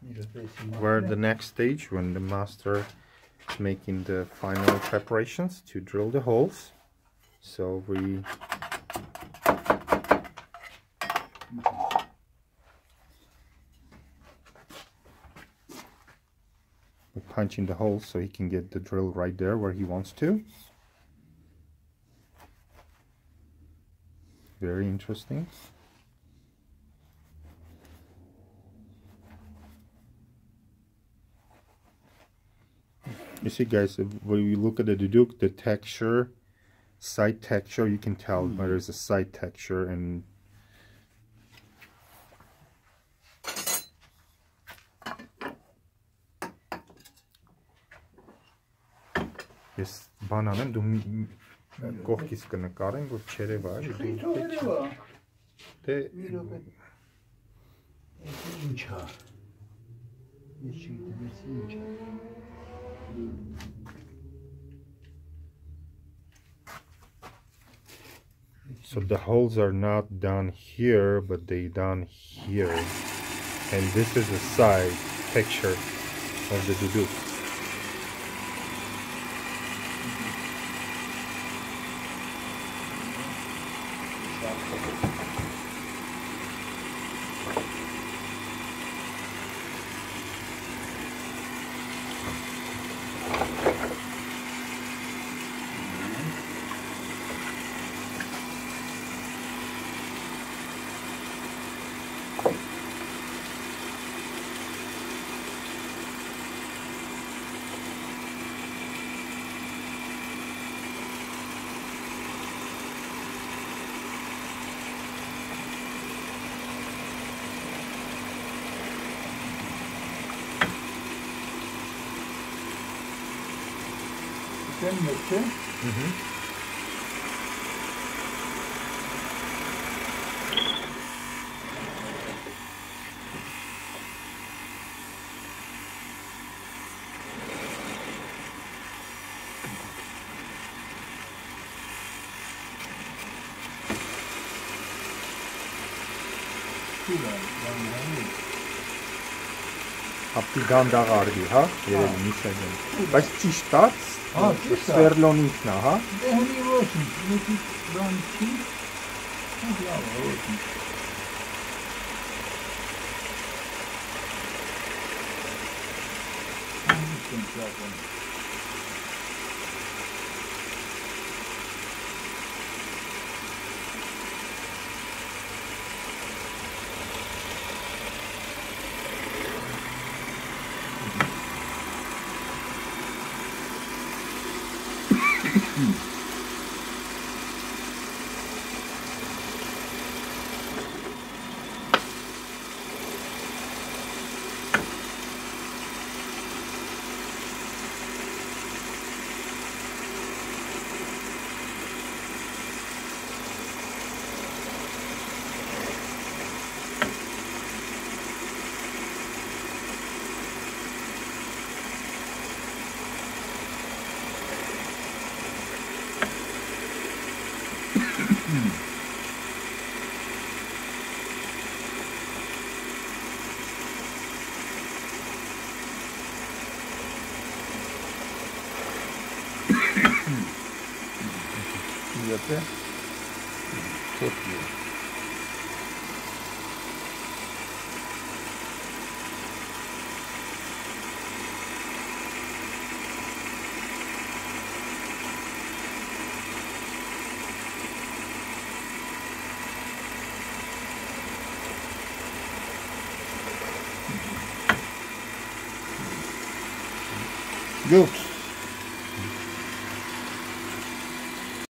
We're at the next stage when the master is making the final preparations to drill the holes. So we're punching the holes so he can get the drill right there where he wants to. Very interesting. You see, guys, when you look at the Duduk, the texture, side texture, you can tell where there's a side texture. And yes, bananın dum կողքից կնկարենք, որ չերևա, դե So the holes are not done here, but they done here, and this is the side texture of the Duduk. Ապտիգան դաղարվի, հա, երևի մի սեգեն, բայց ճիշտ տաց, սվերլոնինքն է, հա։ Դե հունի ոչինչ, մեկի բան չի, լավ է, ոչինչ։ Çok iyi. Yok.